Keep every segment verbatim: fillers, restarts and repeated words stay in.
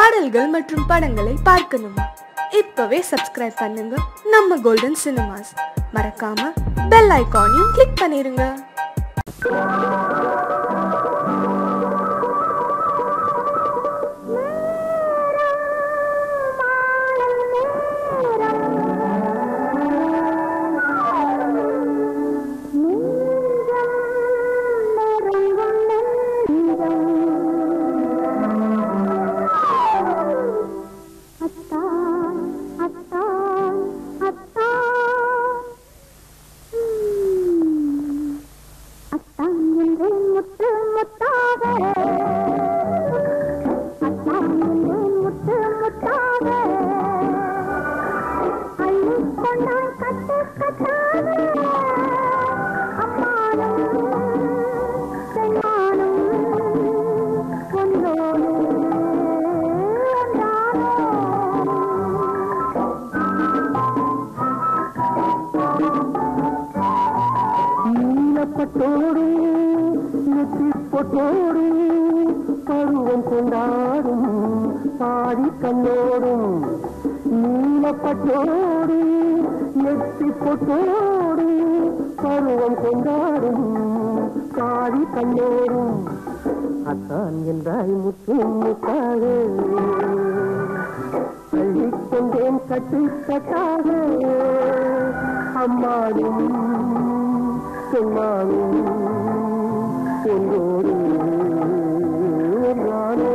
பாடல்கள் மற்றும் படங்களை பார்க்கணுமா? இப்பவே சப்ஸ்கிரைப் பண்ணுங்க நம்ம கோல்டன் சினிமாஸ். மறக்காம பெல் ஐகானையும் கிளிக் பண்ணிருங்க. பருவம் கொண்டாடும் பாடி கண்ணோடும் நீலப்பட்டோடு நெத்தி பொட்டோடு பருவம் கொண்டாடும் பாடி கண்ணோடும் அத்தான் என்றாய் முத்து முத்தாக அள்ளிக்கொண்டேன் கட்டு கட்டாக அம்மாடும் சொன்னாலும் என்னோடு நானோ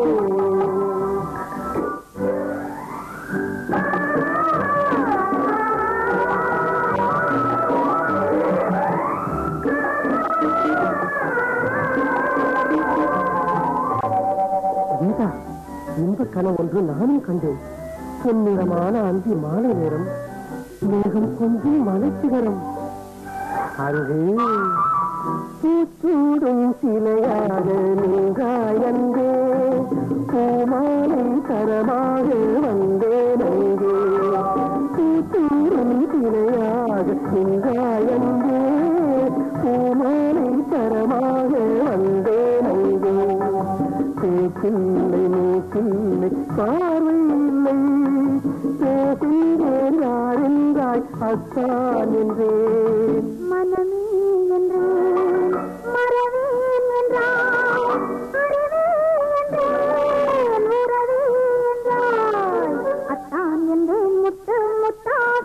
கீதா, இந்த கனவு ஒன்று நானும் கண்டேன். பொன்னிறமான அந்தி மாலை நேரம், மேகம் கொஞ்சம் மலைச்சிகரம், அங்கே பூச்சூடும் சிலையாக நீங்காயந்தே பூமாலை தரமாக வந்தேன். அங்கே பூச்சூடும் சிலையாக நீங்காயந்தே பூமாலை தரமாக வந்தேன். அங்கே பேச்சில்லை மூக்கில்லை பார்வை இல்லை, பேசுகிறேன் யார் என்றாய் அத்தான் என்றேன். மனமே என்றேன், மறவேன் என்றாய், அறிவே என்றேன், உறவே என்றாய், அத்தான் என்றேன் முத்து முத்தாக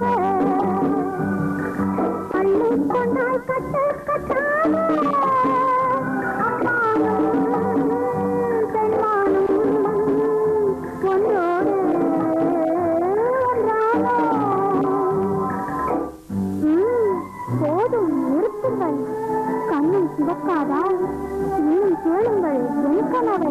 பள்ளி கொண்டாய் கட்டு கட்டாக கண்ணில் சிவக்காதா? இன்னும் கேளுங்கள் என் கனவை.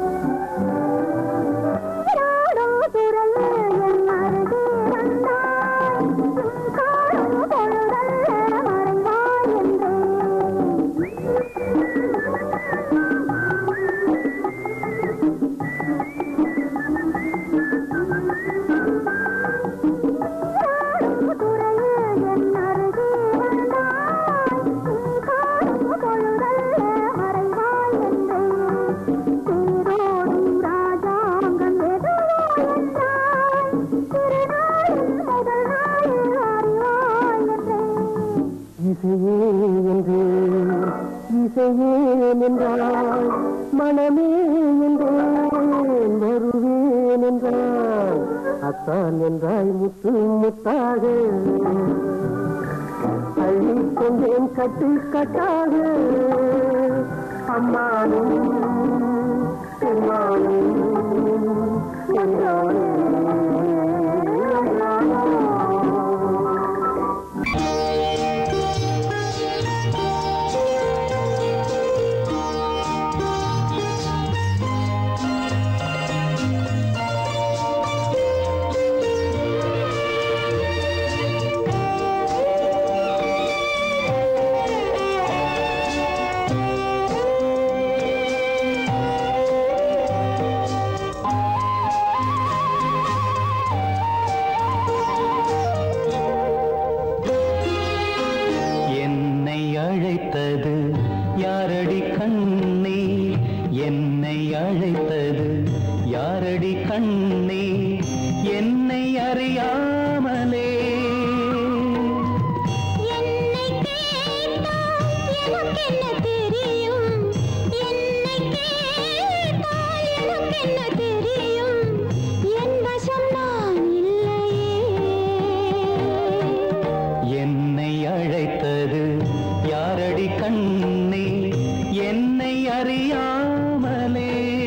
இசையே என்றேன், இசையே என்றாய், மனமே என்றேன், வருவேன் என்றாய், அத்தான் என்றாய் முத்து முத்தாக அள்ளிக்கொண்டேன் கட்டு கட்டாக அம்மானும் எம்மானும் என்றானே. கண்ணே என்னை அறியாமலே என்னை கேட்டால் எனக்கென்ன தெரியும் என்னை கேட்டால் எனக்கென்ன தெரியும் என் வசம் நான் இல்லையே என்னை அழைத்தது யாரடி கண்ணே என்னை அறியாமலே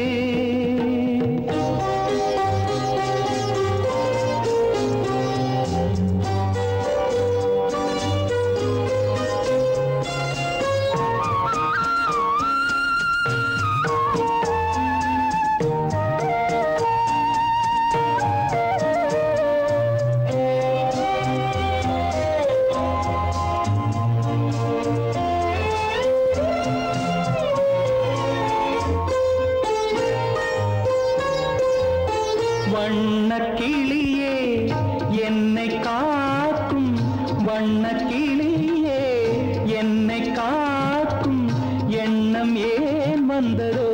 வண்ணக்கிளியே என்னை காக்கும் வண்ணக்கிளியே என்னை காக்கும் எண்ணம் ஏன் வந்ததோ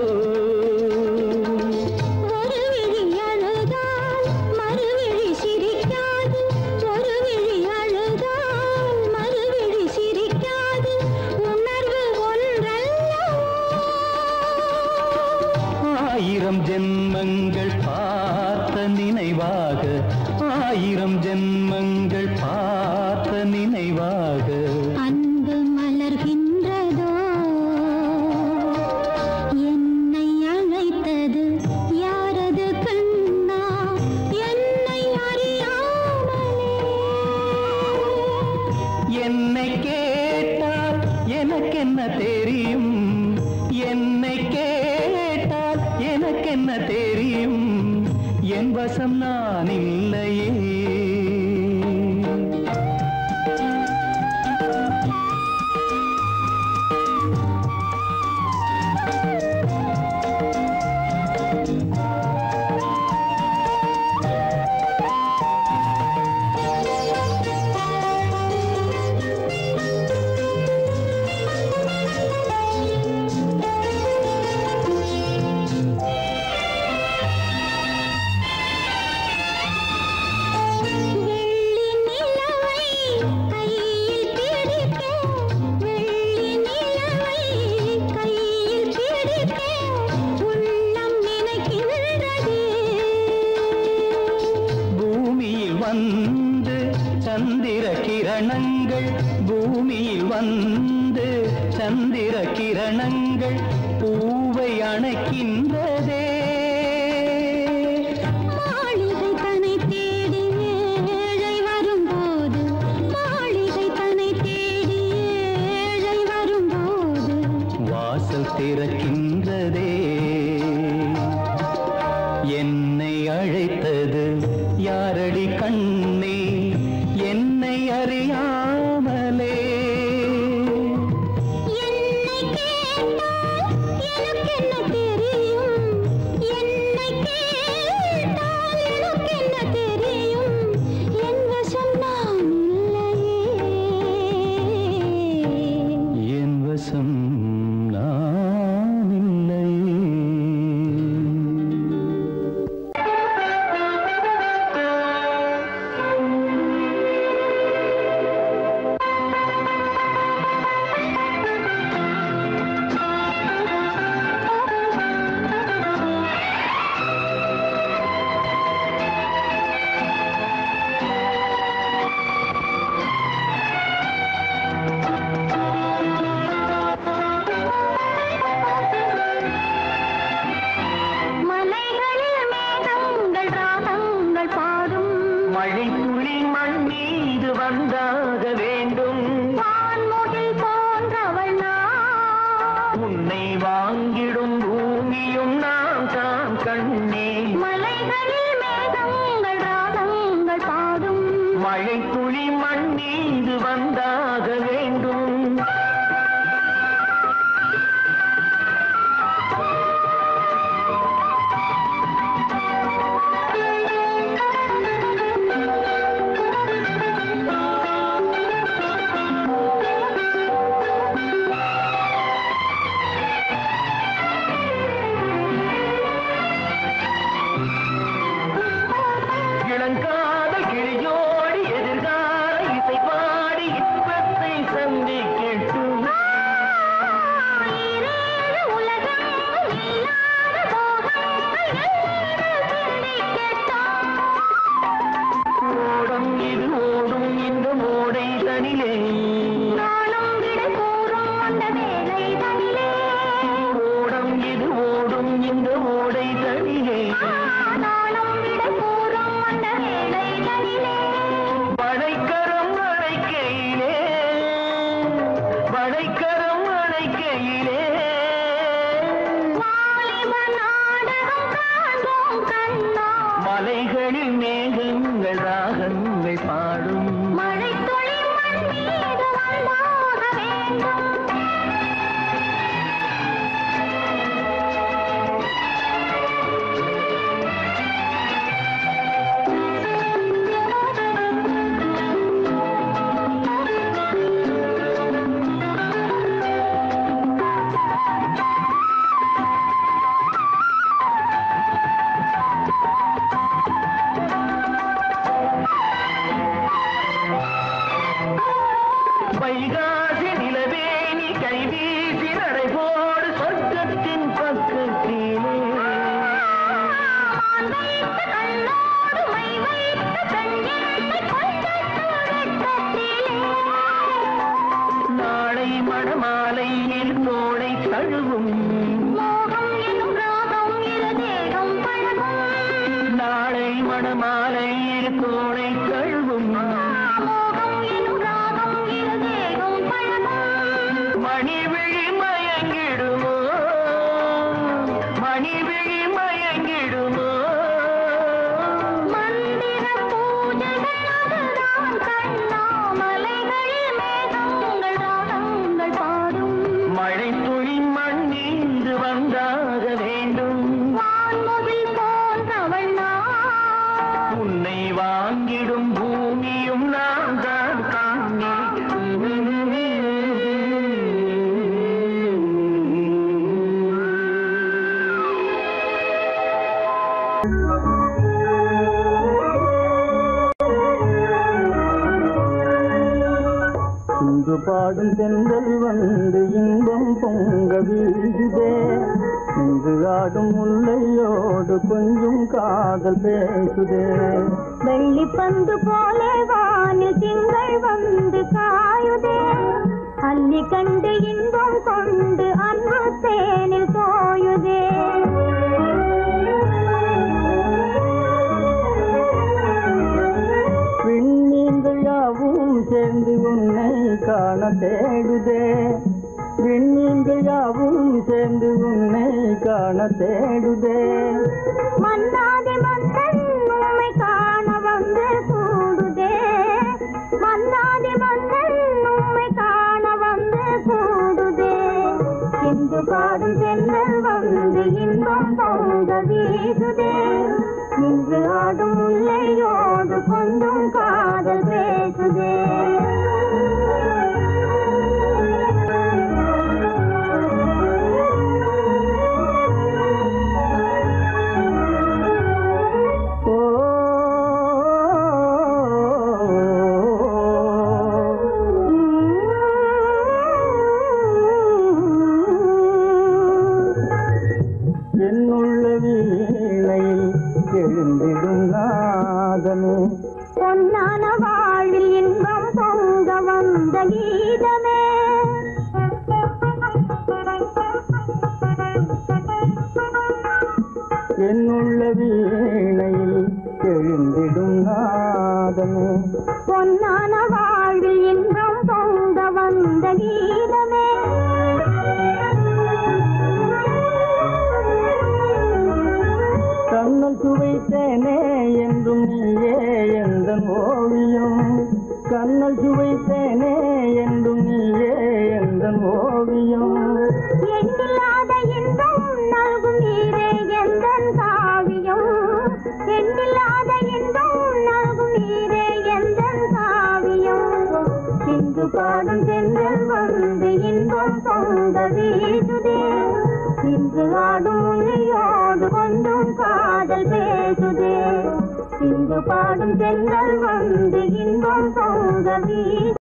ஒரு விழி அழுதால் மறுவிழி சிரிக்காது ஒரு விழி அழுதால் மறுவிழி சிரிக்காது உணர்வு ஒன்றல்லவோ ஆயிரம் ஜென்மங்கள் பார்த்த நினைவாக ஆயிரம் ஜென்மங்கள் பார்த்த நினைவாக அன்பு மலர்கின்றதோ என்னை அழைத்தது யாரது கண்ணா என்னை அறியாமலே என்னை கேட்டால் எனக்கென்ன தெரியும் என்னை கேட்டால் எனக்கென்ன தெரியும் என் வசம் நான் இல்லையே வந்து சந்திர கிரணங்கள் பூமியில் வந்து சந்திர கிரணங்கள் பூவை அணைக்கின்றதே மாளிகை தன்னை தேடி ஏழை வரும்போது மாளிகை தன்னை தேடி ஏழை வரும்போது வாசல் திறக்கின்றதே என்னை அழைத்தது யாரடி கண்ணே என்னை அறியாமலே என்னை கேட்டால் எனக்கென்ன தெரியும் என்னை கேட்டால் எனக்கென்ன தெரியும் என் வசம் நான் இல்லையே என் வசம் நான் இல்லையே மலைகளில் மேகங்கள் ராகங்கள் பாடும் மழை துளி மண் மீது வந்தாக வேண்டும். வைகாசி நிலவே நீ கைவீசி நடைபோடு சொர்க்கத்தின் பக்கத்திலே வைத்த கண்ணோடு மை வைத்த கண்ணென்னை கொஞ்சத்திலே நாளை மணமாலையில் தோளை தழுவும் மோகம் எனும் ராகம் இரு தேகம் பழகும். நாளை மணமாலையில் தோளை தழுவும் மோகம் எனும் ராகம் இரு தேகம் பழகும். மணிவிழி மயங்கிடுமோ மணிவிழி மயங்கிடுமோ மந்திர பூஜைகள் அதுதான் கண்ணா. மலைகளில் மேகங்கள் ராகங்கள் பாடும். மழை துளி மண்ணீந்து வந்தாக வேண்டும் வான்முகில் போன்றவள் நான். உன்னை வாங்கிடும் பூமியும் நான் தான் காணே இங்கு பாடும் தென்றல் வந்து இன்பம் பொங்க வீசுதே. இங்கு ஆடும் முல்லையோடு கொஞ்சம் காதல் பேசுதே. வெள்ளி பந்து போலே வானில் திங்கள் வந்து காயுதே. அள்ளி கண்டு இன்பம் கொண்டு அன்பு தேனில் தோயுதே. விண்மீன்கள் யாவும் சேர்ந்து உன்னை காண தேடுதே. விண்மீன்கள் யாவும் சேர்ந்து உன்னை காண தேடுதே. மன்னாதி மன்னன் உம்மை காண வந்து கூடுதே. மன்னாதி மன்னன் உம்மை காண வந்து கூடுதே. இன்று பாடும் தென்றல் வந்து இன்பம் பொங்க வீசுதே. நின்று ஆடும் முல்லையோடு கொஞ்சம் காதல் பேசுதே. என்னுள்ள வீணையில் எழுந்திடும் நாதமே. பொன்னான வாழ்வில் இன்பம் பொங்க வந்த கீதமே. என்னுள்ள வீணையில் எழுந்திடும் நாதமே. பொன்னான வாழ்வில் இன்பம் பொங்க வந்த கீதமே. கண்ணல் சுவைத்தேனே என்றும் நீயே எந்த ஓவியம். கண்ணல் சுவைத்தேனே என்றும் நீயே எந்த ஓவியம். எண்ணில்லாத இன்பம் நல்கும் நீரே எந்தன் காவியம். எண்ணில்லாத இன்பம் நல்கும் நீரே எந்தன் காவியம். இங்கு பாடும் தென்றல் வந்து இன்பம் பொங்க வீசுதே. இன்று ஆடும் மொழியோடு கொஞ்சம் காதல் பேசுதே. இங்கு பாடும் தென்றல் வந்து இன்பம் பொங்க வீசுதே.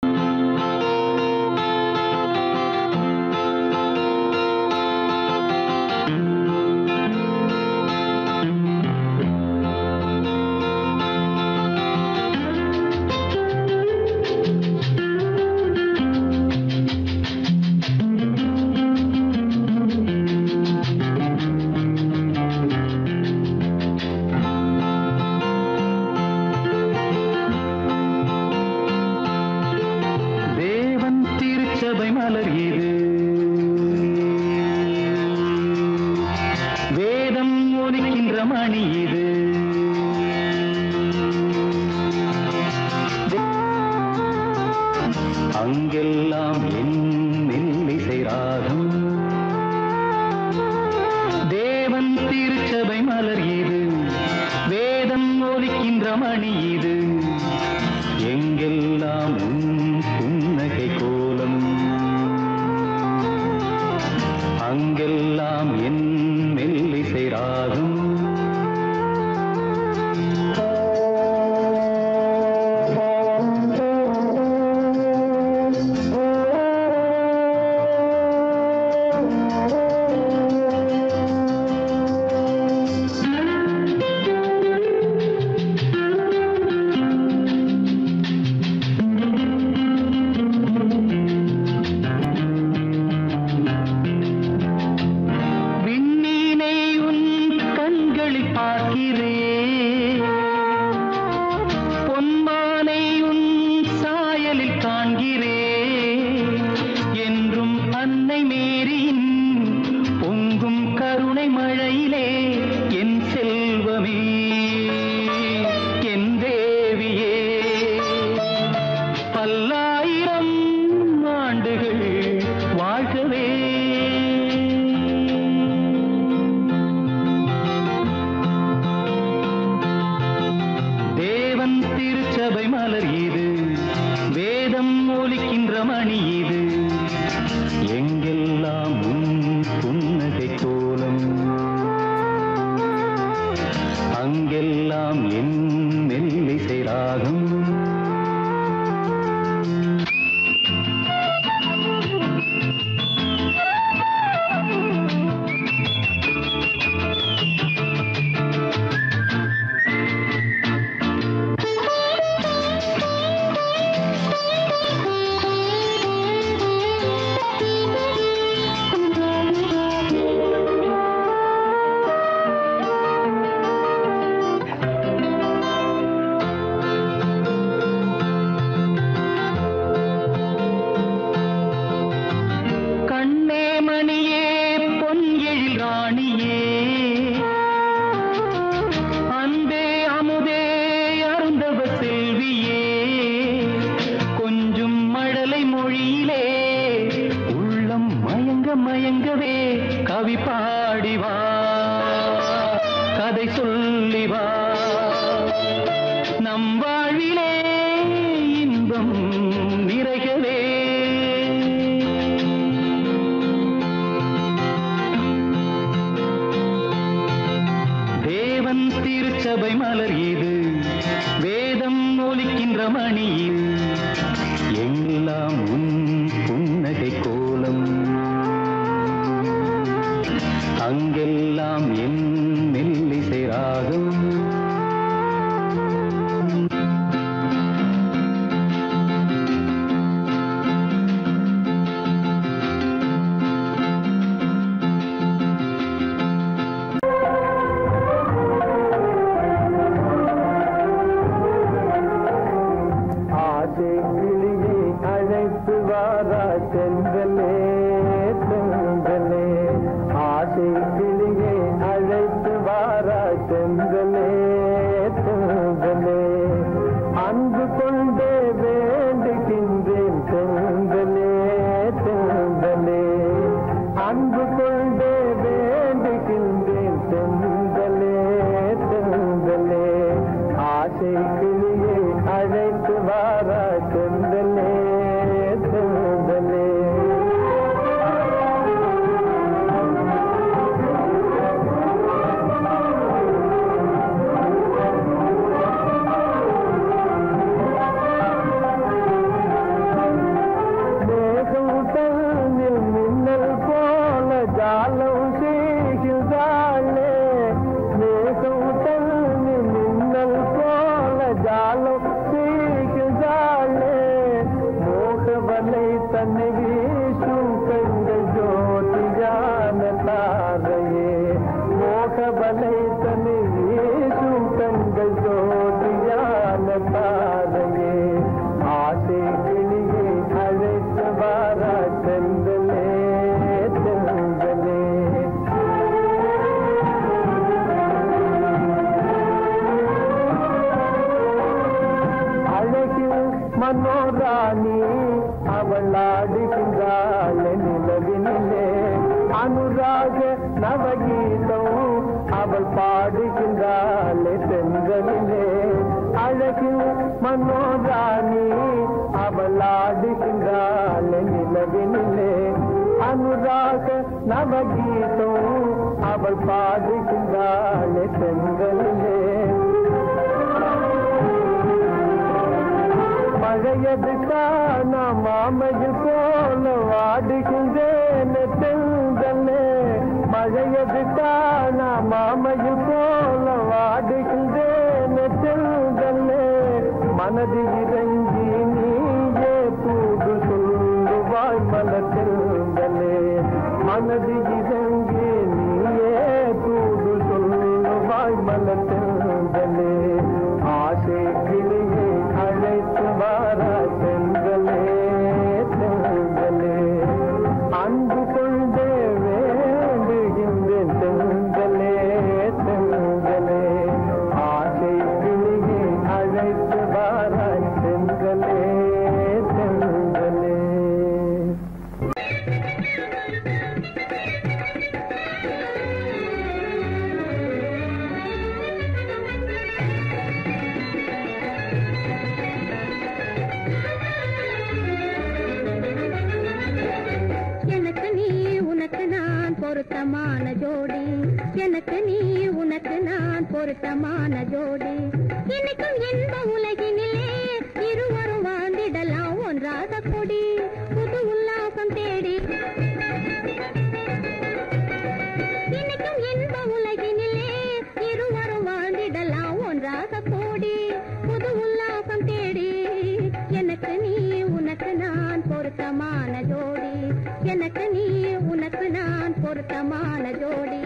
ஒலிக்கின்ற மணி இது எங்கெல்லாம் உன் புன்னகை கோலம் அங்கெல்லாம் என் மெல்லிசை ராகம் மனோராணி அவள் ஆடுகின்றாள் நிலவினிலே அனுராக நவகீதம் அவள் பாடுகின்றாள் தென்றலிலே மனோராணி அவள் ஆடுகின்றாள் நிலவினிலே அனுராக நவகீதம் அவள் பாடுகின்றாள் செங்கலிலே மழையது காண மாமையில் போல வாடுகின்றேன் செங்கலே மழையது காண மாமையில் போல வாடுகின்றேன் செங்கலே மனது இறங்கி நீயே தூது சொல்லுவாய் மலத்தெங்கலே மனது இறங்கி நீயே தூது சொல்லுவாய் மலத்தெங்கலே ஆசை கிளியை அழைத்து வாரா செங்கலே செங்கலே அன்பு கொண்டே வேண்டுகின்றேன் செங்கலே செங்கலே ஆசை கிளியை அழைத்து வாரா செங்கலே செங்கலே எனக்கு நீ உனக்கு நான் பொருத்தமான ஜோடி எனக்கு நீ உனக்கு நான் பொருத்தமான ஜோடி இன்னைக்கும் இன்ப உலகினிலே இருவரும் வாழ்ந்திடலாம் ஒன்றாக கொடி புது உல்லாசம் தேடி இன்னைக்கும் இன்ப உலகினிலே இருவரும் வாழ்ந்திடலாம் ஒன்றாக கூடி புது உல்லாசம் தேடி எனக்கு நீ உனக்கு நான் பொருத்தமான ஜோடி எனக்கு நீ உனக்கு நான் பொருத்தமான ஜோடி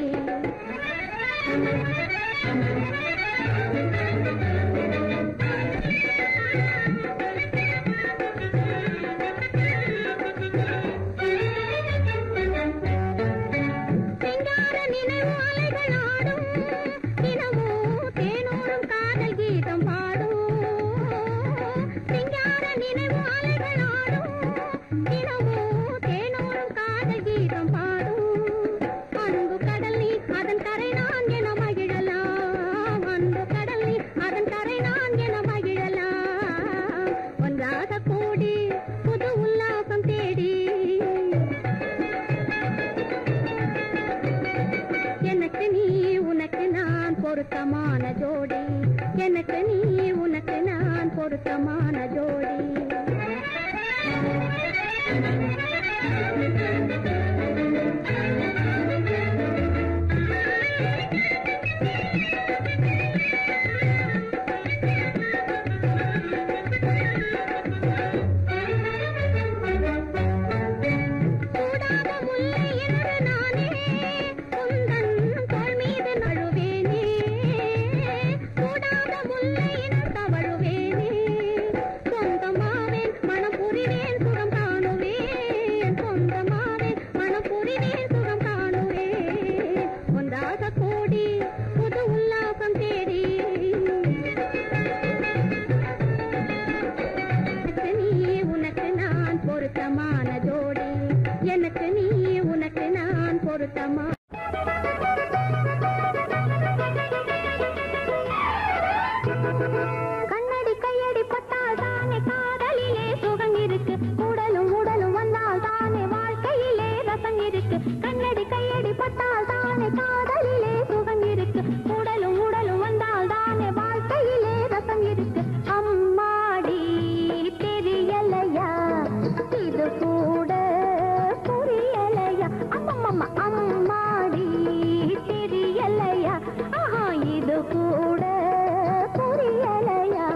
சிங்கார நினைவு அலைகள் ஆடும் தினமும் தேனோரும் காதல் கீதம் பாடும் சிங்கார நினைவு அலைகள் ஆடும் தினமும் தேனோரும் காதல் கீதம் பாடும் அன்பு கடல் நீ அதன் கரை நான் என மகிழலாம் அன்பு கடல் நீ அதன் கரை நான் என மகிழலாம் ஒன்றாக கூடி புது உல்லாசம் தேடி எனக்கு நீ உனக்கு நான் பொருத்தமான ஜோடி எனக்கு நீ உனக்கு நான் பொருத்தமான ஜோடி சூடாத முல்லை என்று நானே உந்தன் தோள் மீது நழுவேனே சூடாத முல்லை என்று தவழுவேனே சொந்தமாவேன் மனம் புரிவேன் சுகம் காணுவேன் சொந்தமாவேன் மனம் புரிவேன் சுகம் காணுவேன் ஒன்றாக கூடி புது உல்லாசம் தேடி எனக்கு நீ உனக்கு நான் பொருத்தமான ஜோடி எனக்கு நீ உனக்கு நான் பொருத்தமா கண்ணடி கையடி பட்டால் தானே காதலிலே சுகம் இருக்கு உடலும் உடலும் வந்தால் தானே வாழ்க்கையிலே ரசம் இருக்கு கண்ணடி கையடி பட்டால் தானே காதலிலே சுகம் இருக்கு உடலும் உடலும் வந்தால் தானே வாழ்க்கையிலே ரசம் இருக்கு அம்மாடி தெரியலையா இது கூட புரியலையா அம்மம்மா அம்மாடி தெரியலையா ஆஹா இது கூட புரியலையா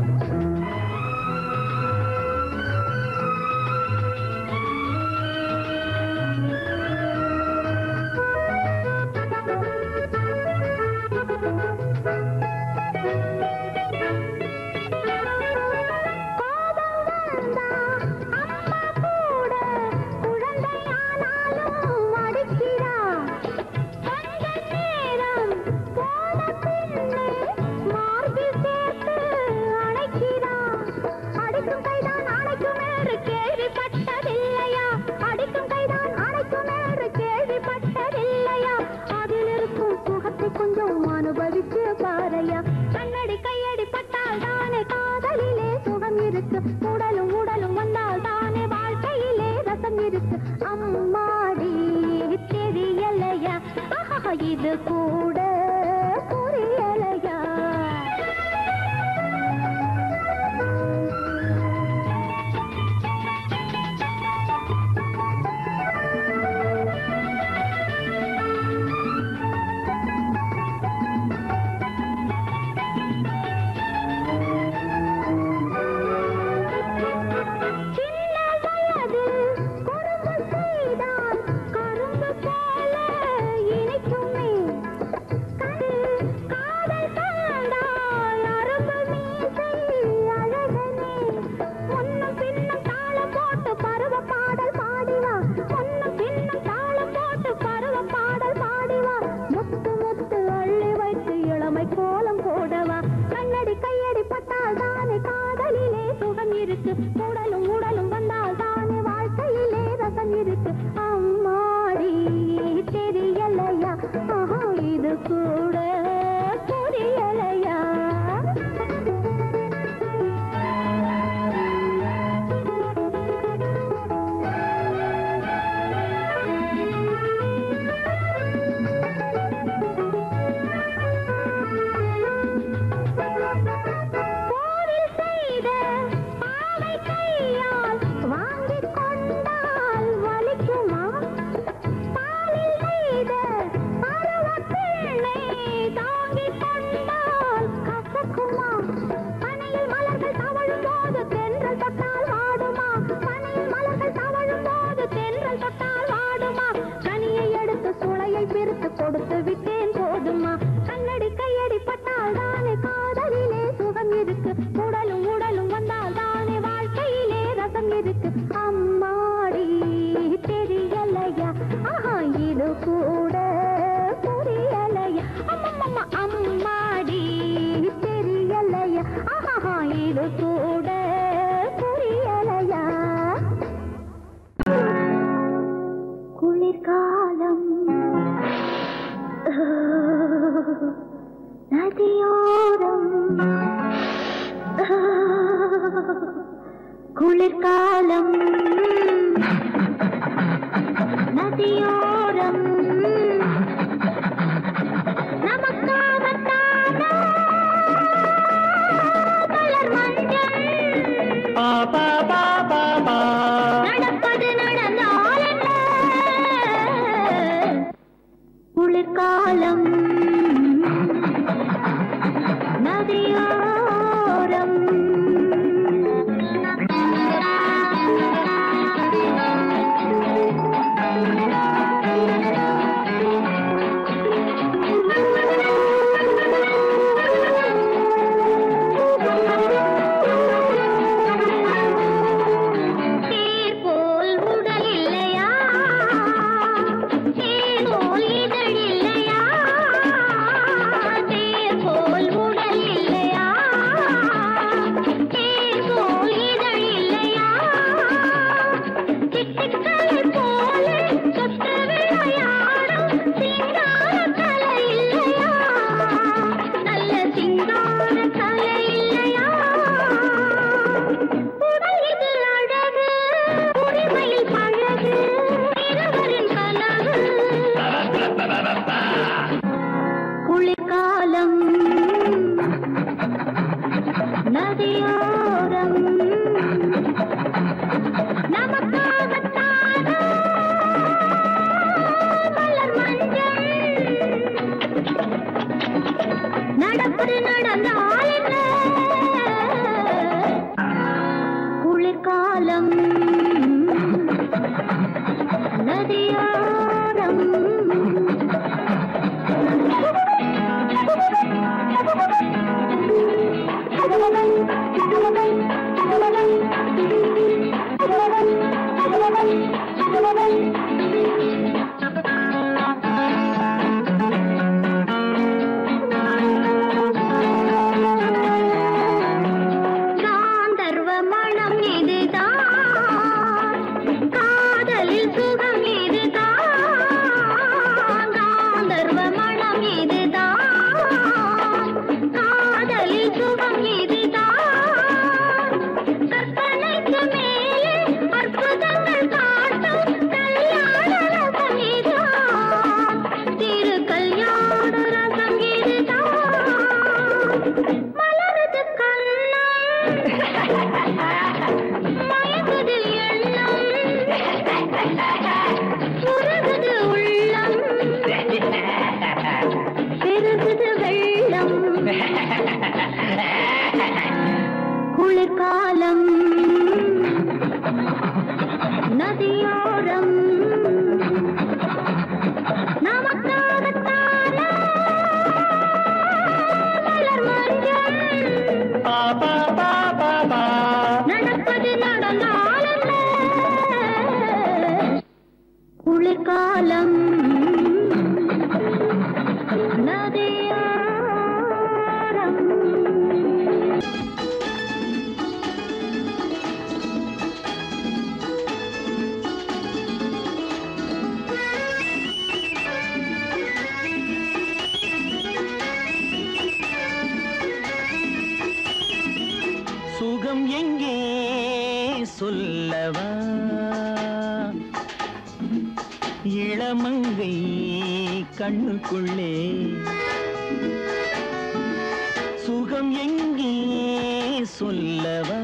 கோபம் வந்தா அம்மா கூட குழந்தையானாலும் அடிக்கிறா கொஞ்ச நேரம் போன பின்னே மார்பில் சேர்த்து அணைக்கிறா அடிக்கும் கைதான் அணைக்கும் என்று கேள்விப்பட்டதில்லையா அடிக்கும் கைதான் அணைக்கும் என்று கேள்விப்பட்டதில்லையா அதில் இருக்கும் சுகத்தை கொஞ்சம் அனுபவிச்சு பாரையா கண்ணடி கையடி பட்டால் தானே காதலி இருக்கு உடலும் உடலும் வந்தால் தானே வாழ்க்கையிலே ரசம் இருக்கு அம்மாடி தெரியலையா இது கூட புரியலையா உடலும் உடலும் வந்தால் தானே வாழ்க்கையிலே ரசம் இருக்கு அம்மாடி தெரியலையா இது கூட புரியலையா கொடுத்து விட்டேன் போதுமா கண்ணடி கையடி பட்டால் தானே காதலிலே சுகம் இருக்கு உடலும் உடலும் வந்தால் தானே வாழ்க்கையிலே ரசம் இருக்கு அம்மாடி தெரியலையா இது கூட புரியலையா அம்மம்மா அம்மாடி தெரியலையா இது கூட புரியலையா குளிர்காலம் நதியோரம் குளிர்காலம் நதியோரம் நமக்காகத்தானா மலர் மஞ்சள் நடப்பது நடந்தால் என்ன குளிர்காலம் நதியோரம் குளிர்காலம் நதியோரம் நமக்காகத்தான மலர் மஞ்சள் நடப்பது நடந்தாலும் குளிர்காலம் நதியோரம் சுகம் எங்கே சொல்லவா இளமங்கை கண்ணுக்குள்ளே சுகம் எங்கே சொல்லவா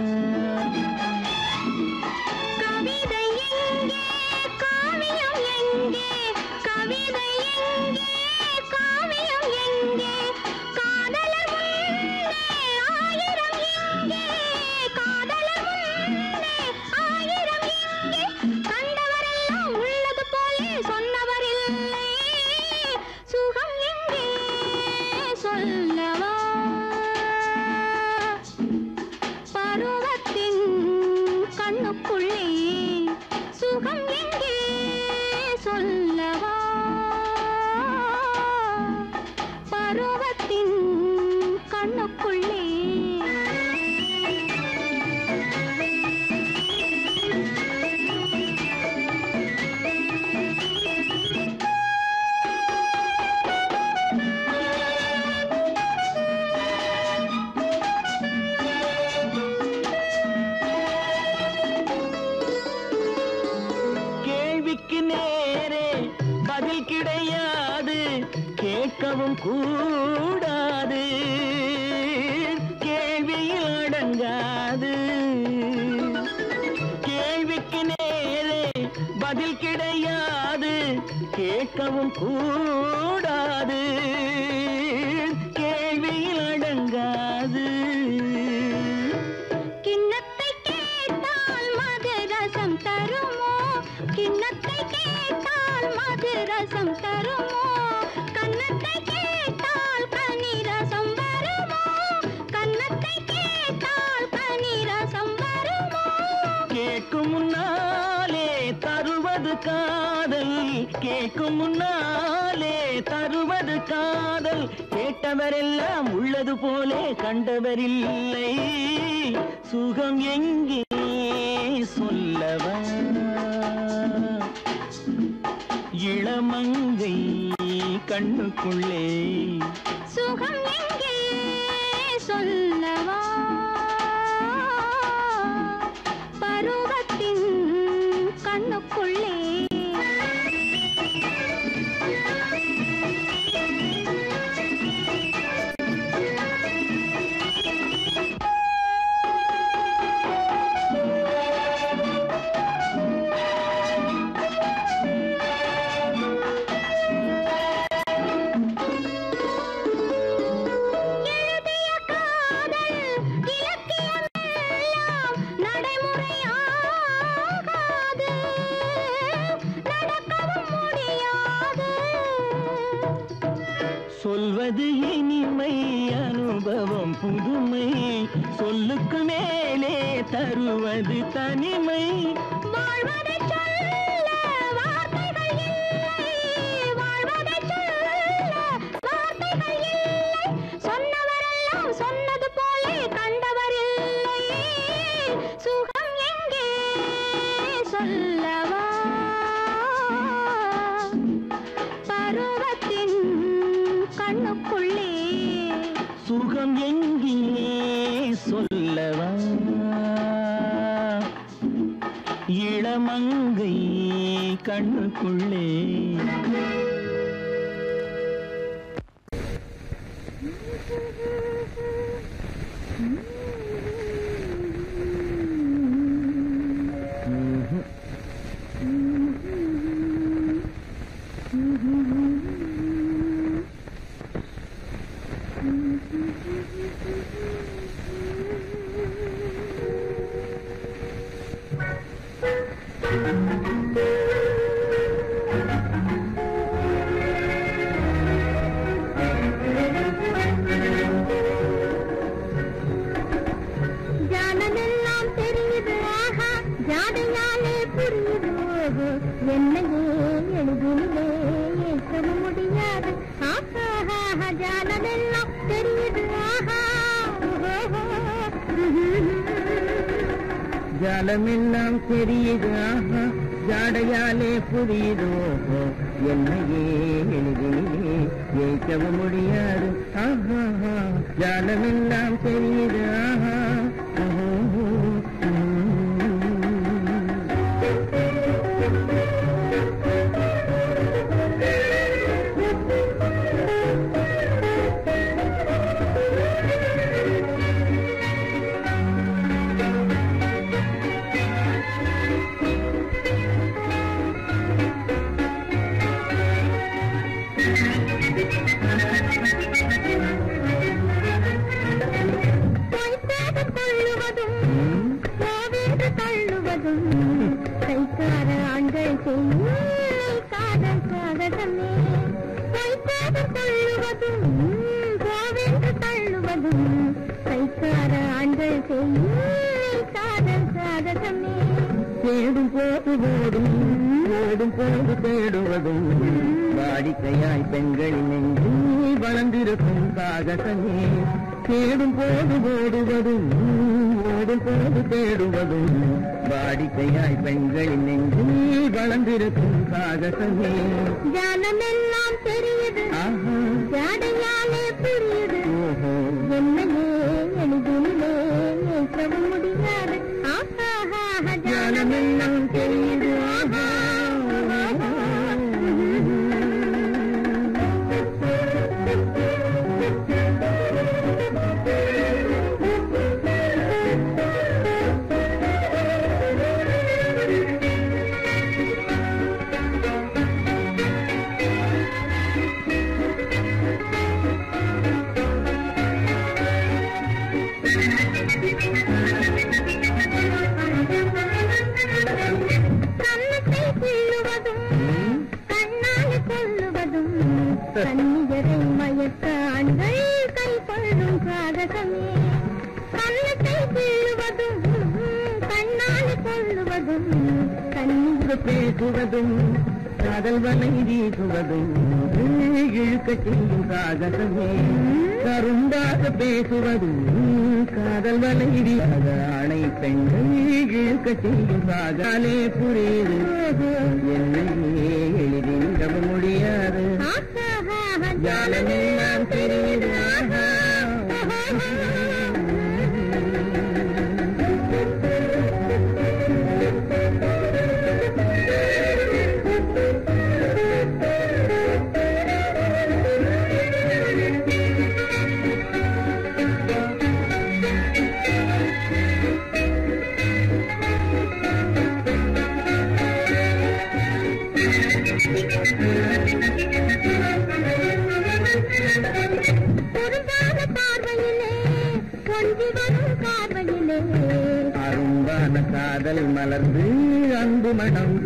கவிதை எங்கே காவியம் எங்கே கவிதை எங்கே காவியம் எங்கே காதலர் முன்னே ஆயிரம் எங்கே காதலர் முன்னே ஆயிரம் எங்கே கண்டவரெல்லாம் உள்ளது போலே சொன்னவர் இல்லை சுகம் எங்கே சொல்லவா பருவத்தின் கண்ணுக்குள்ளே சுகம் எங்கே சொல்லவா பருவத்தின் கண்ணுக்குள்ளே கேள்விக்கு நேரே பதில் கிடையாது கேட்கவும் கூடாது கேள்வியில் அடங்காது கேள்விக்கு நேரே பதில் கிடையாது கேட்கவும் கூடாது கேள்வியில் அடங்காது கிண்ணத்தை கேட்டால் மது ரசம் தருமோ கிண்ணத்தை கேட்டால் மது ரசம் தருமோ கன்னத்தை கேட்டால் கனி ரசம் வருமோ கன்னத்தை கேட்டால் கனி ரசம் வருமோ கேட்கும் முன்னாலே தருவது காதல் கேட்கும் முன்னாலே தருவது காதல் கேட்டவரெல்லாம் உள்ளது போலே கண்டவரில்லை சுகம் எங்கே சொல்லவா இளமங்கை கண்ணுக்குள்ளே சுகம் எங்கே சொல்லவா பருவத்தின் கண்ணுக்குள்ளே எழுதிய காதல் இலக்கியமெல்லாம் நடைமுறையாகாது நடக்கவும் முடியாது சொல்வது இனிமை அனுபவம் புதுமை சொல்லுக்கு மேலே தருவது தனிமை வாழ்வதைச் சொல்ல வார்த்தைகள் இல்லை வாழ்வதைச் சொல்ல வார்த்தைகள் இல்லை சொன்னவரெல்லாம் சொன்னது போலே கண்டவர் இல்லை சுகம் எங்கே சொல்லவா பருவத்தின் கண்ணுக்குள்ளே சுகம் எங்கே சொல்லவா இளமங்கை கண்ணுக்குள்ளே Mm-hmm. ஜாலமெல்லாம் தெரியுது ஆஹா ஜாடையாலே புரியுது ஓஹோ என்னையே எளிதிலே ஜெயிக்கவும் முடியாது ஆஹா ஜாலமெல்லாம் தெரியுது ஆஹா கைக்கார ஆண்கள் செய்யும் காதல் சாகசமே கைக்கார தள்ளுவதும் கோவென்று தள்ளுவதும் கைக்கார ஆண்கள் செய்யும் காதல் சாகசமே தேடும் போது ஓடும் ஓடும் போது தேடுவதும் வாடிக்கையாய் பெண்களின் நெஞ்சு வளர்ந்திருக்கும் சாகசமே தேடும் போது ஓடுவதும் ஓடும் போது தேடுவதும் வாடிக்கையாய் பெண்களின் நெஞ்சு வளர்ந்திருக்கும் சாகசமே ஜானமெல்லாம் தெரியுது ஜாடையாலே புரியுது என்னையே எளிதிலே ஏற்கவும் முடியாது ஜானமெல்லாம் தெரியுது கண்ணியரை மயக்க ஆண்கள் கை கொள்ளும் சாகசமே கண்ணத்தை பிள்ளுவதும் கண்ணால் கொள்ளுவதும் கண்ணீர் பேசுவதும் காதல் வலை வீசுவதும் இழுக்க செய்யும் சாகசமே கரும்பாக பேசுவதும் காதல் வலை வீசாத ஆணை பெண்கள் இழுக்க செய்யும் சாகாலே புரியுது என்னையே எளிதில் முடியாது ஜாலமெல்லாம் தெரியுது அரும்பான காதல் மலர்ந்து அன்பு மனம்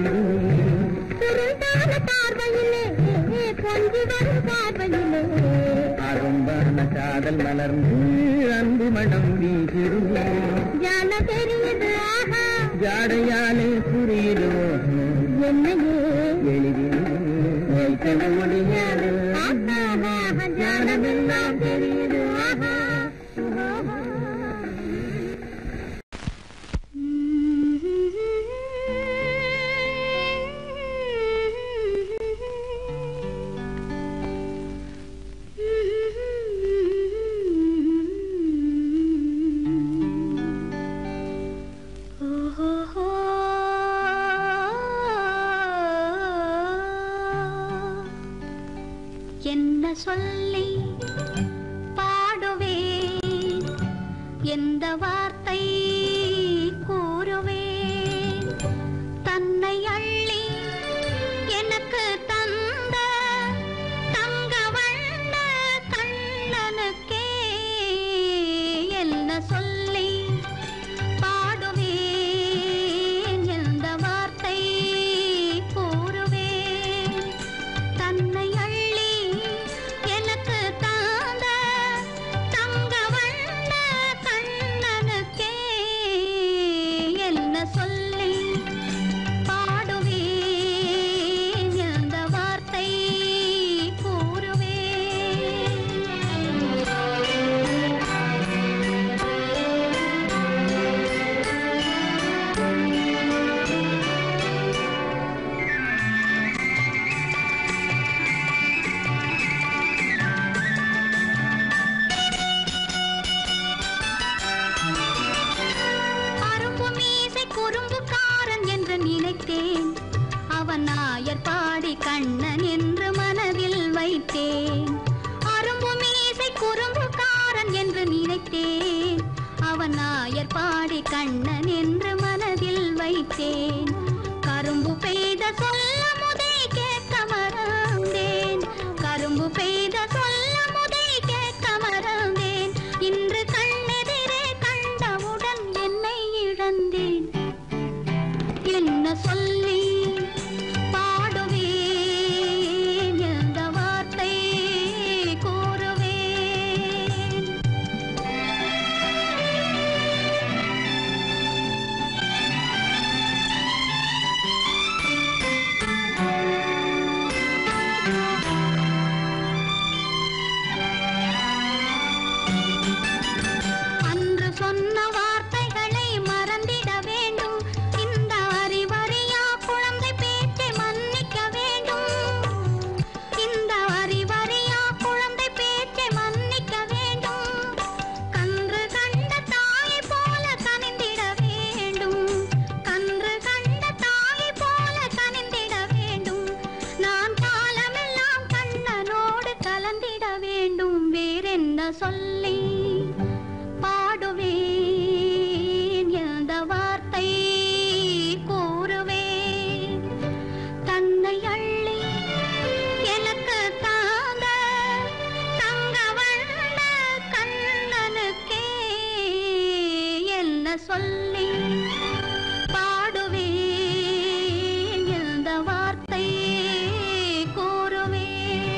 அரும்பான காதல் மலர்ந்து அன்பு மனம் வீசிருமே ஜான தெரியுது ஜாடையாலே புரியுதோ என்னையே எளிதில் வைக்க முடியாது ஜானமெல்லாம் தெரியுது என்ன சொல்லி பாடுவேன் எந்த வார்த்தை கூறுவேன் தன்னை அள்ளி எனக்கு தந்த தங்க வண்ண கண்ணனுக்கே என்ன சொல்லி பாடுவேன் எந்த வார்த்தை கூறுவேன் தன்னை அள்ளி எனக்கு தாந்த தங்க வண்ண கண்ணனுக்கே ராமநாயர் பாடி கண்ணன் என்று மனதில் வைத்தேன். கரும்பு பெய்த சொல்ல முதை கேட்க மறந்தேன். கரும்பு பெய்த சொல்ல முதை கேட்க மறந்தேன். இன்று கண்ணெதிரே கண்டவுடன் என்னை இழந்தேன். என்ன சொல்லி பாடுவேன், எந்த வார்த்தை கூறுவேன்? அன்று சொன்ன வார்த்தைகளை மறந்திட வேண்டும். இந்த அறிவறியா குழந்தை பேச்சை மன்னிக்க வேண்டும். இந்த அறிவறியா குழந்தை பேச்சை மன்னிக்க வேண்டும். கன்று கண்ட தாயை போல கனிந்திட வேண்டும். கன்று கண்ட தாயை போல கனிந்திட வேண்டும். நான் காலமெல்லாம் கண்ணனோடு கலந்திட வேண்டும். வேறென்ன சொல்லி பாடுவேன், எந்த வார்த்தை கூறுவேன்? தன்னை அள்ளி எனக்கு தாந்த தங்க வண்ண கண்ணனுக்கே என்ன சொல்லி பாடுவேன், எந்த வார்த்தை கூறுவேன்?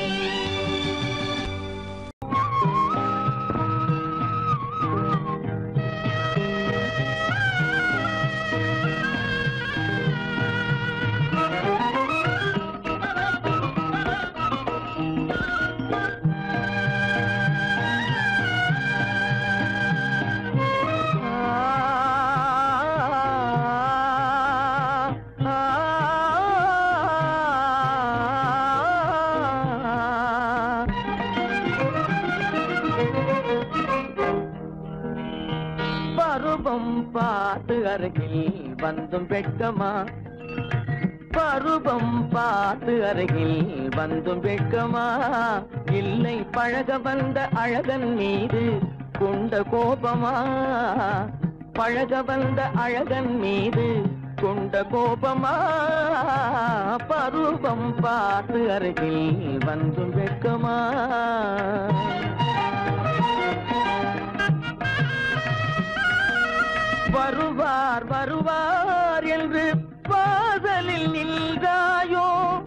பருவம் பார்த்து அருகில் வந்தும் வெட்கமா? பருவம் பார்த்து அருகில் வந்தும் வெட்கமா? இல்லை பழக வந்த அழகன் மீது கொண்ட கோபமா? பழக வந்த அழகன் மீது கொண்ட கோபமா? பருவம் பார்த்து அருகில் வந்தும் வெட்கமா? வருவார் வருவார் என்று வாசலில் நின்றாயோ?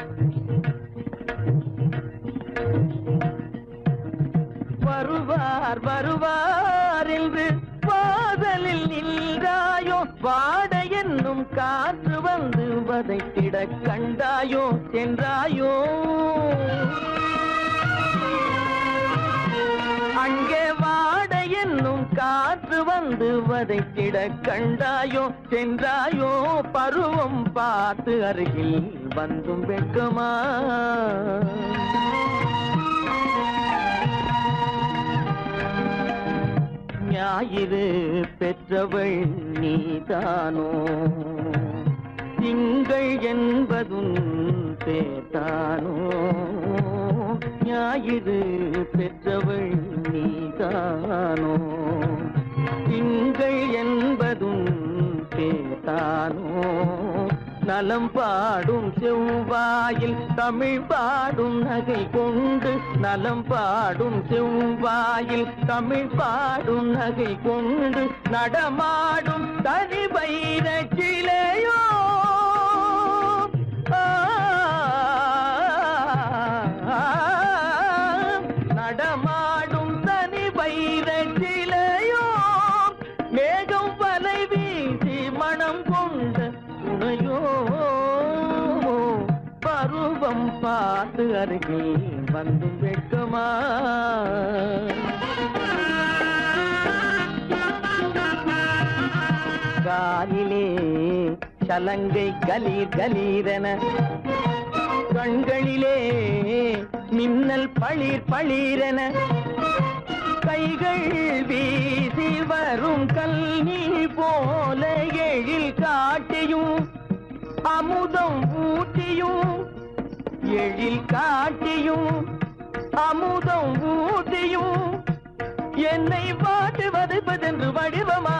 வருவார் வருவார் என்று வாசலில் நின்றாயோ? வாட என்னும் காற்று வந்து வதைத்திட கண்டாயோ? சென்றாயோ? அங்கே வாட என்னும் காற்று வந்து வதைத்திட கண்டாயோ? சென்றாயோ? பருவம் பார்த்து அருகில் வந்தும் வெட்கமா? ஞாயிறு பெற்றவள் நீதானோ? திங்கள் என்பதும் பேத்தானோ? ஞாயிறு பெற்றவள் நீதானோ? திங்கள் என்பதும் பேத்தானோ? நலம் பாடும் செவ்வாயில் தமிழ் பாடும் நகை கொண்டு, நலம் பாடும் செவ்வாயில் தமிழ் பாடும் நகை கொண்டு நடமாடும் தனி வைர சிலையோ? நடமாடும் தனி வைர சிலையோ? மேகம் வலை வீசி மனம் கொண்ட துணையோ? பருவம் பார்த்து அருகில் வந்தும் வெட்கமா? காலிலே சலங்கை கலீர் கலீரென, கண்களிலே மின்னல் பளிர் பளிரென, கைகள் வீசி வரும் கல்வி போல எழில் காட்டியும் அமுதம் ஊட்டியும், எழில் காட்டியும் அமுதம் ஊட்டியும் என்னை பாட்டு வதைப்பதென்று வடிவமா?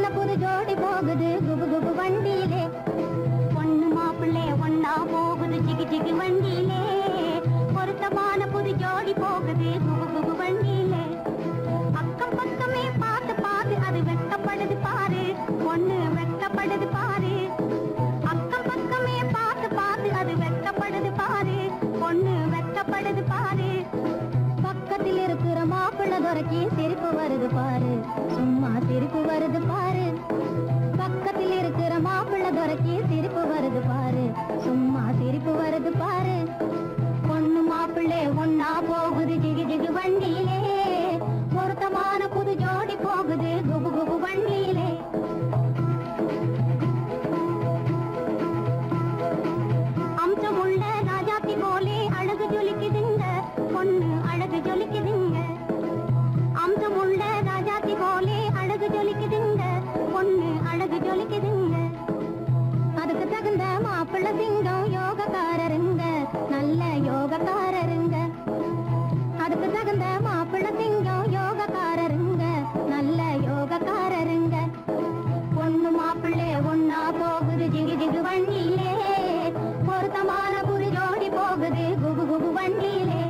பொருத்தமான புது ஜோடி போகுது குபு குபு வண்டியிலே பொண்ணு மாப்பிள்ளை ஒன்னா போகுது ஜிகி ஜிகி வண்டியிலே பொருத்தமான புது ஜோடி போகுது குபு குபு வண்டியிலே அக்கம் பக்கமே பார்த்து பார்த்து அது வெட்டப்படுது பாரு பொண்ணு வெட்டப்படுது பாரு அக்கம் பக்கமே பார்த்து பார்த்து அது வெட்டப்படுது பாரு பொண்ணு வெட்டப்படுது பாரு பக்கத்தில் இருக்கிற மாப்பிள்ளை துரைக்கு சிரிப்பு வருது பாரு சும்மா சிரிப்பு வருது பாரு பக்கத்தில் இருக்கிற மாப்பிள்ளை துரைக்கு சிரிப்பு வருது பாரு சும்மா சிரிப்பு வருது பாரு பொண்ணு மாப்பிள்ளை ஒன்னா போகுது ஜிகு ஜிகு வண்டியிலே பொருத்தமான புது ஜோடி போகுது குபு குபு வண்டியிலே அம்சமுள்ள ராஜாத்தி போலே அழகு ஜொலிக்குதுங்க பொண்ணு அழகு ஜொலிக்குதுங்க அம்சமுள்ள ராஜாத்தி போலே அழகு ஜொலிக்குதுங்க பொண்ணு அழகு ஜொலிக்குதுங்க அதுக்கு தகுந்த மாப்பிள்ளை சிங்கம் யோகக்காரருங்க நல்ல யோகக்காரருங்க அதுக்கு தகுந்த மாப்பிள்ளை சிங்கம் யோகக்காரருங்க நல்ல யோகக்காரருங்க பொண்ணு மாப்பிள்ளை ஒன்னா போகுது ஜிகு ஜிகு வண்டியிலே பொருத்தமான புது ஜோடி போகுது குபு குபு வண்டியிலே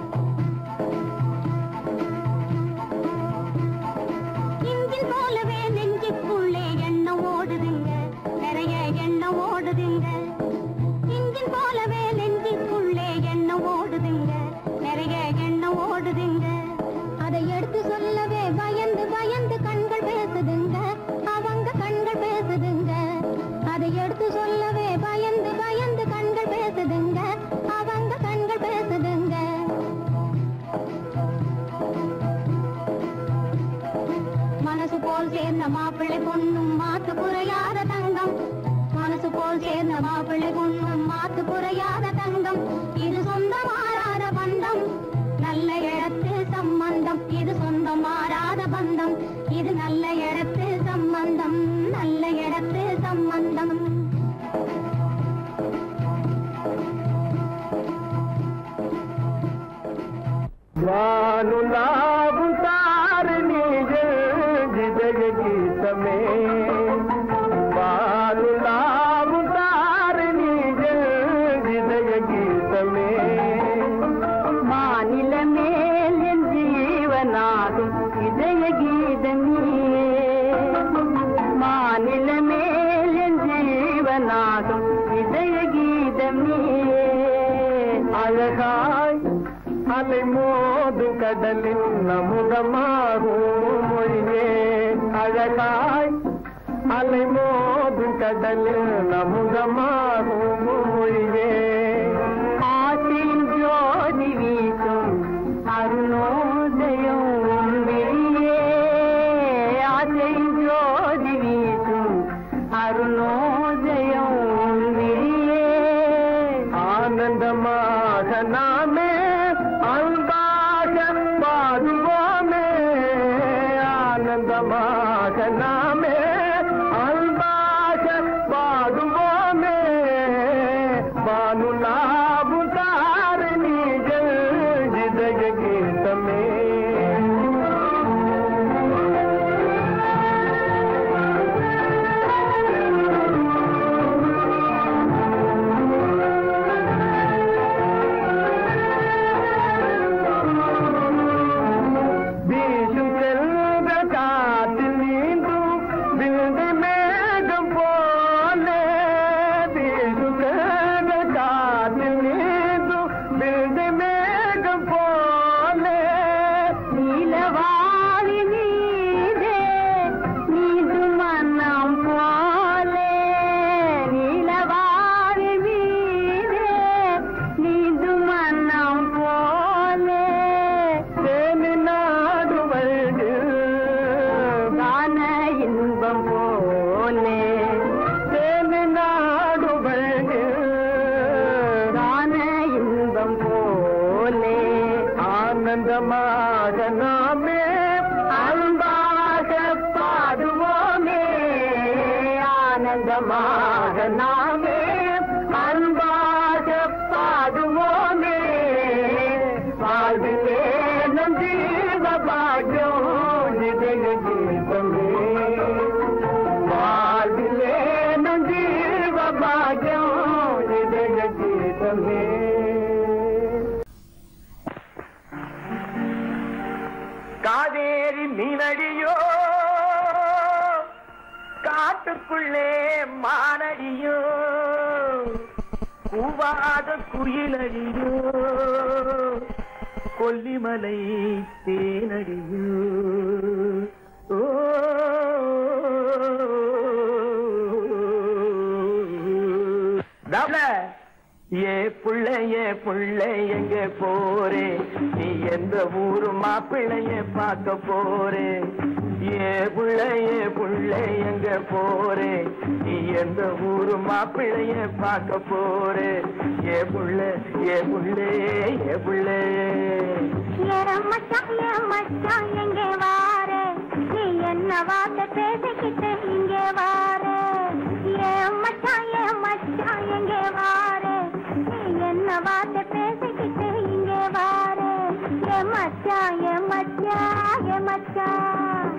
இன்ஜின் போலவே நெஞ்சுக்குள்ளே எண்ணம் ஓடுதுங்க நிறைய எண்ணம் ஓடுதுங்க இன்ஜின் போலவே நெஞ்சுக்குள்ளே எண்ணம் ஓடுதுங்க நிறைய எண்ணம் ஓடுதுங்க அதை எடுத்து சொல்லவே பயந்து பயந்து கண்கள் பேசுதுங்க அவங்க கண்கள் பேசுதுங்க அதை எடுத்து சொல்லவே பயந்து பயந்து கண்கள் பேசுதுங்க அவங்க கண்கள் பேசுதுங்க மனசு போல் சேர்ந்த மாப்பிள்ளை பொண்ணும் மாத்து குறையாத தங்கம் மனசு போல் சேர்ந்த மாப்பிள்ளை பொண்ணும் மாத்து குறையாத தங்கம் இது சொந்தம் மாறாத பந்தம் நல்ல இடத்து சம்பந்தம் இது சொந்தம் மாறாத பந்தம் இது நல்ல இடத்து சம்பந்தம் நல்ல இடத்து சம்பந்தம் வானுலாவும் தாரணிகள் ஜிதக கீதமே வானுலாவும் தாரணிகள் ஜிதக கீதமே மாநில மேல் என் ஜீவனாகும் இதய கீதமே மாநில மேல் என் ஜீவனாகும் இதய கீதமே அழகாய் அலை மோதும் கடலின் நமுதமாகும் மொழியே அழகாய் அலை மோதும் கடலில் நமுதமாகும் மொழியே ஆற்றின் ஜோதி வீசும் அருணோதயம் வெளியே ஆற்றின் ஜோதி வீசும் அருணோதயம் வெளியே ஆனந்தமாக நாமே அன்பாக பாடுவோமே ஆனந்தமாக நாமே அன்பாக பாடுவோமே வானுலாவு தாரணிகள் ஜிதக கீதமே ஆனந்தமாக நாமே அன்பாக பாடுவோமே ஆனந்தமாக நாமே அன்பாக பாடுவோமே வாழ்விலே நம் ஜீவ பாக்யம் ஜிதக கீதமே காட்டுக்குள்ளே மானடியோ கூவாத குயிலடியோ கொல்லிமலை தேனடியோ ஓ ஏ புள்ளை ஏ புள்ளை எங்க போறே நீ எந்த ஊரு மாப்பிள்ளைய பார்க்க போறே ஏ புள்ளை ஏ புள்ளை எங்க போறே நீ எந்த ஊரு மாப்பிள்ளைய பார்க்க போறே ஏ புள்ளை ஏ புள்ளை ஏ புள்ளை மச்சான் ஏ மச்சான் எங்க வாரே நீ என்ன வார்த்தை பேசிக்கிட்டு இங்கே வாரே ஏ மச்சான் ஏ மச்சான் எங்க வாரே நீ என்ன வார்த்தை பேசிக்கிட்டு இங்கே வாரே ஏ மச்சான் ஏ மச்சான் ஏ மச்சான்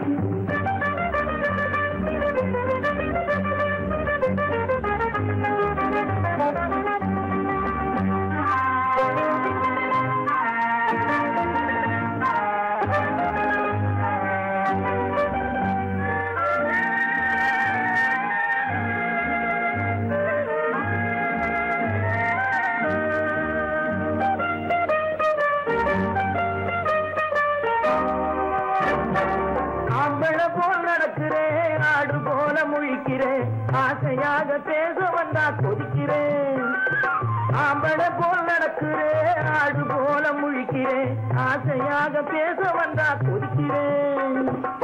ஆசையாக பேச வந்தா கொதிக்கிறேன் ஆம்பளை போல் நடக்கிறேன் ஆடு போல முழிக்கிறேன் ஆசையாக பேச வந்தா கொதிக்கிறேன்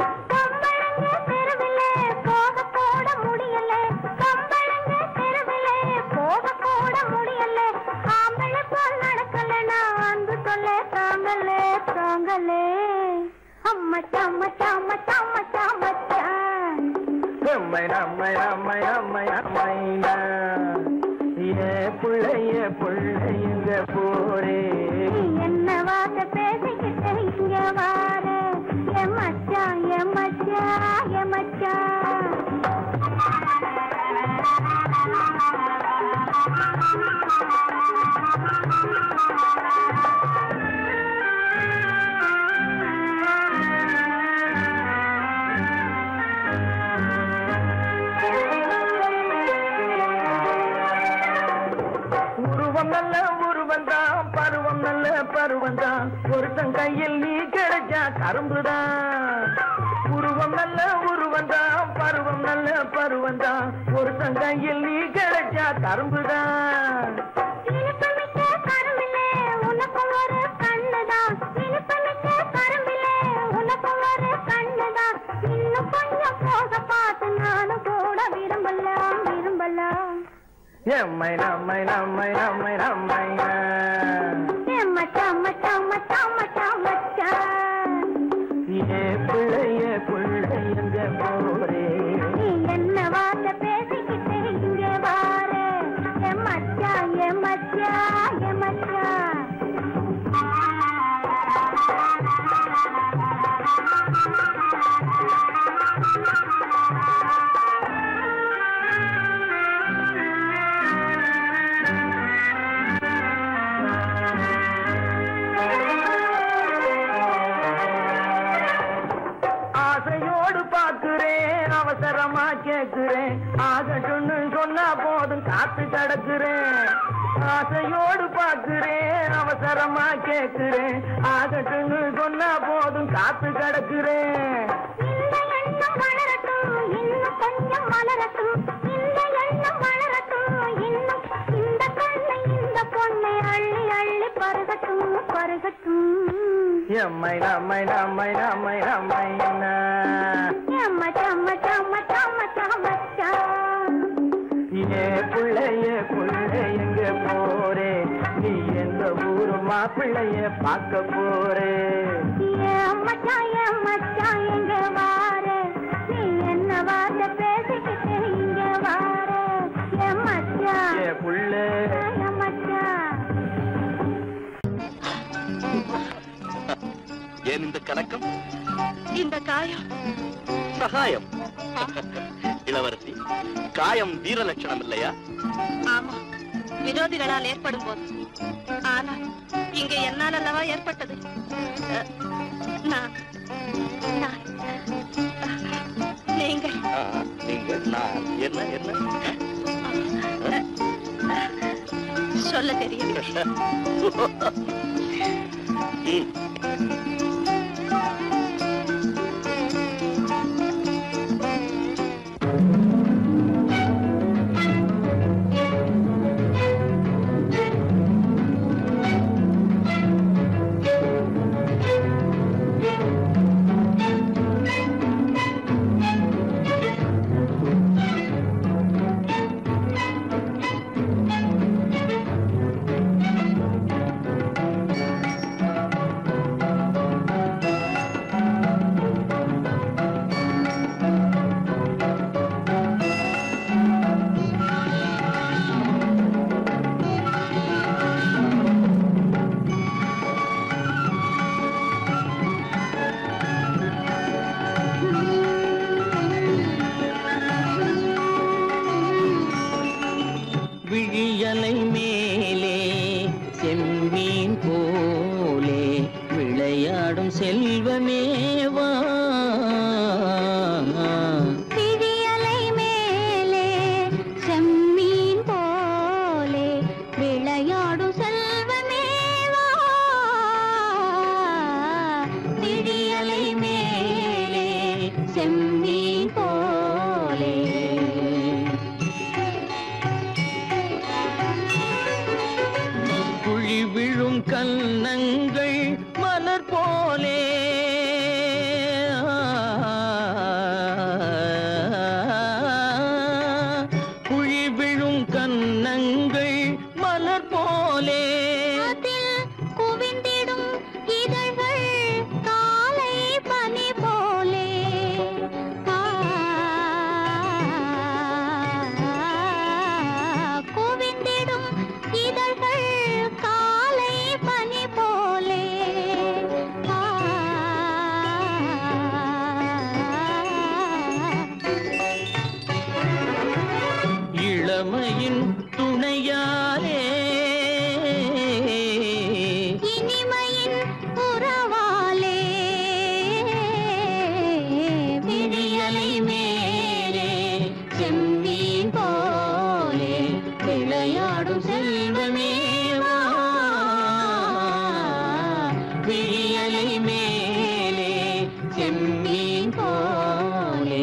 போக போட முடியல கம்பளங்க தெருவிலே போக போட முடியல ஆம்பளை போல் நடக்கல நான் அன்பு சொல்ல தாங்கலே தாங்கலே அம்மச்சா அம்மச்சா அம்மச்சா அம்மச்சா அம்மச்சா அம்மை அம்மை அம்மை அம்மை அம்மையா ஏ புள்ளைய புள்ளைங்க போரே என்ன வார்த்தை பேசிக்கிட்டு இங்க வாரே ஏ மச்சான் ஏ மச்சான் ஏ மச்சான் நல்ல உருவந்தான் பருவம் நல்ல பருவந்தான் ஒருத்தன் கையில் நீ கிடைச்சா கரும்புதான் உருவம் நல்ல உருவந்தான் பருவம் நல்ல பருவந்தான் ஒருத்தன் கையில் நீ கிடைச்சா கரும்புதான் உனக்கும் ஒரு கண்ணுதான் கரும்பிலே உனக்கும் ஒரு கண்ணுதான் இன்னும் கொஞ்சம் போக பார்த்து நானும் கூட விரும்பலாம் விரும்பலாம் எம்மை நம்மை நம்மை நம்மை நம்மை மச்சான் மச்சான் மச்சான் மச்சான் மச்சான் ஏ பிள்ளைய பிள்ளை எங்க போரே நீ என்ன வார்த்தை பேசிக்கிட்டு இங்கே வாரே ஏ மச்சான் ஏ மச்சான் ஏ மச்சான் அவசரமா கேட்கிறேன் ஆகட்டும்னு சொன்னா போதும் காத்து கிடக்குறேன் ஆசையோடு பாக்குறேன் அவசரமா கேட்கிறேன் ஆகட்டும்னு சொன்னா போதும் காத்து கிடக்குறேன் இந்த எண்ணம் வளரட்டும் இன்னும் கொஞ்சம் வளரட்டும் இந்த எண்ணம் வளரட்டும் இன்னும் இந்த கண்ணை இந்த பொண்ணை அள்ளி அள்ளி பருகட்டும் பருகட்டும் எம்மை நம்மை நம்மை நம்மை நம்மை ஏ புள்ளைய புள்ளை எங்க போரே நீ எந்த ஊரு மாப்பிள்ளைய பார்க்க போரே மச்சான் மச்சான் எங்க வாரே நீ என்ன வார்த்தை பேசிக்கிட்டு இங்க வாரே ஏ மச்சான் ஏ புள்ளை மச்சான் ஏன் இந்த கலக்கம் இந்த காயம் சகாயம் இளவரசி காயம் வீர லட்சணம் இல்லையா ஆமா விரோதிகளால் ஏற்படும் போது ஆனால் இங்க என்னால் அல்லவா ஏற்பட்டது நான் நான் நீங்கள் நான் என்ன என்ன சொல்ல தெரியும். ம். விழியலை மேலே செம்மீன் போலே விளையாடும் செல்வமேவா விழியலை மேலே செம்மீன் போலே விளையாடும் செல்வமேவா விழியலை மேலே செம்மீன் போலே குழி விழும் கன்னங்கள் மலர் போலே குழி விழும் கன்னங்கள் மலர் போலே அதில் குவிந்திடும் இதழ்கள் காலை பனி போலே ஆ, குவிந்திடும் இதழ்கள் காலை பனி போலே ஆ, இளமையின் துணையாலே இனிமையின் உறவாலே விழியலை மேலே செம்மீன் போலே விளையாடும் செல்வமேவா விழியலை மேலே செம்மீன் போலே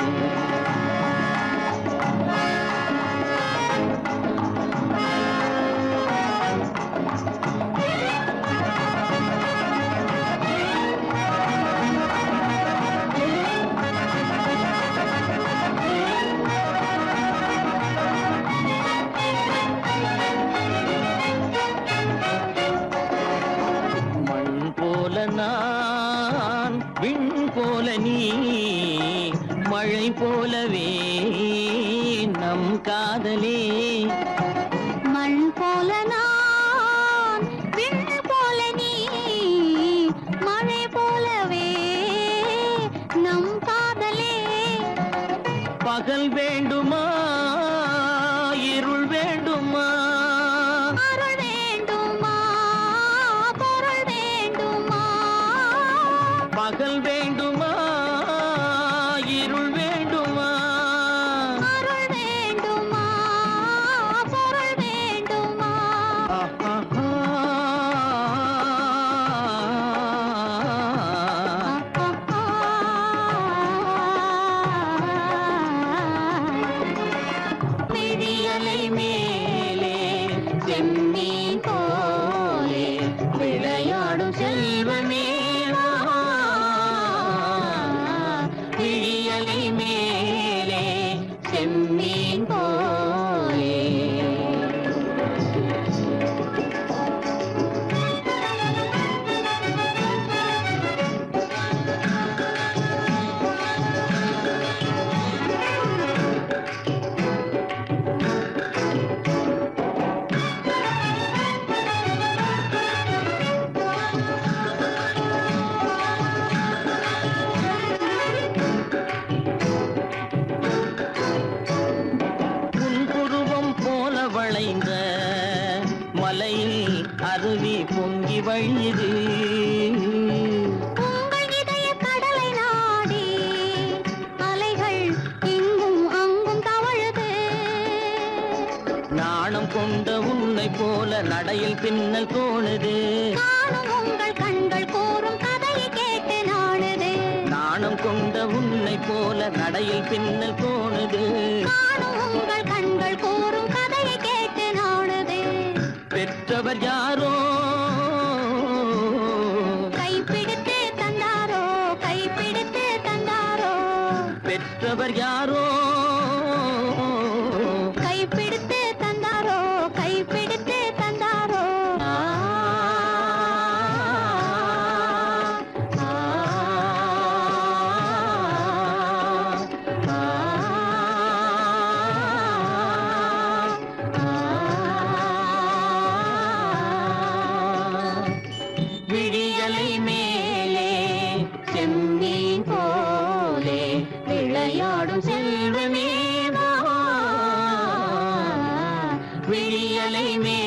மண் போல நான் விண் போல நீ மழை போலவே நம் காதலே மண் போல நான் விண் போல நீ மழை போலவே நம் காதலே பகல் வேண்டுமா இருள் வேண்டுமா அருள் வேண்டுமா பொருள் வேண்டுமா பகல் வேண்டுமா இருள் வேண்டுமா அருள் வேண்டுமா பொருள் வேண்டுமா ஆஹா. விழியலை மேலே செம்மீன் போலே விளையாடும் செல்வமேவா விழியலை மேலே செம்மீன் போலே புன்புருவம் போல வளைந்த மலையில் அருவி பொங்கி வழியுது உங்கள் இதய கடலை நாடி அலைகள் இங்கும் கொண்ட உன்னை போல நடையில் பின்னல் தோணுது. நானும் உங்கள் கண்கள் கூறும் கதையை கேட்டு நாடுது. நாணம் கொண்ட உன்னை போல நடையில் பின்னல் தோணுது. நானும் உங்கள் கண்கள் கூறும் கதையை கேட்டு நாடுது. பெற்றவர் யாரோ கைப்பிடித்து தந்தாரோ கைப்பிடித்து தந்தாரோ. பெற்றவர் யாரோ கைப்பிடித்து தந்தாரோ கைப்பிடித்து தந்தாரோ. ஆ, ஆ, ஆ, விழியலை மேலே செம்மீன் போலே விளையாடும் செல்வமே வா. விழியலை மேலே